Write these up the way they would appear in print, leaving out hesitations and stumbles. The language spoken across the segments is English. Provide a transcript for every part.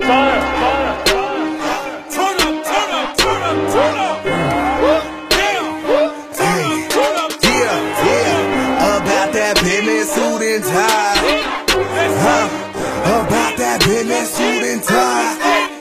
About that business suit and tie. About that business suit and tie.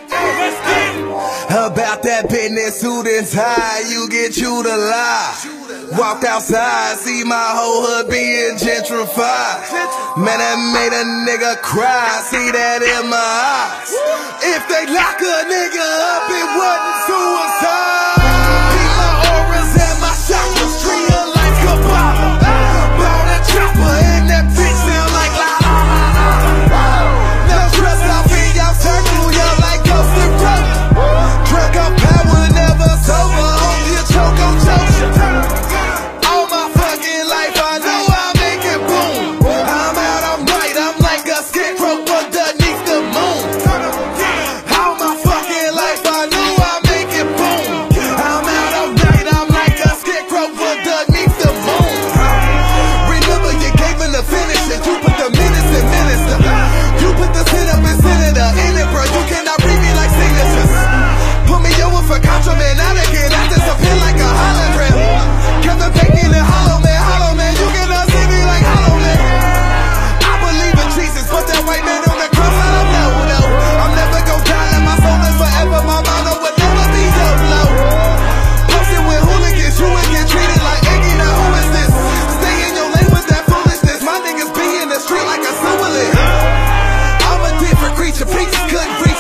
About that business suit and tie. You get you to lie. Walked outside, see my whole hood being gentrified. Man, that made a nigga cry. See that in my eyes. If they lock a nigga up, it wasn't suicide. Keep my auras and my chakras, tree of life Kabbalah. Bought a chopper and that bitch sound like la la la la. No trust off in y'all circle, y'all like ghost and rope. Drunk on power, never sober. Hope you choke on choke. All my fucking life, I know I make it boom. I'm out, I'm right, I'm like a scarecrow underneath the moon. All my fucking life, I know I make it boom. I'm out, I'm right, I'm like a scarecrow underneath the moon. Remember you gave me the finish and you put the minutes in minister. You put the sin up in senator in it, bro. You cannot read me like signatures. Put me over for contraband, out again, I disappear like a hologram. Kevin Bacon and Hollow Man, you cannot see me like Hollow Man. I believe in Jesus, but that white man on the cross, I don't know, though. I'm never gonna die, and my soul is forever. My motto would never be YOLO. Posted with hooligans, you would get treated like Iggy, now who is this? Stay in your lane with that foolishness. My niggas be in the street like a sewer lit. I'm a different creature, preachers couldn't read.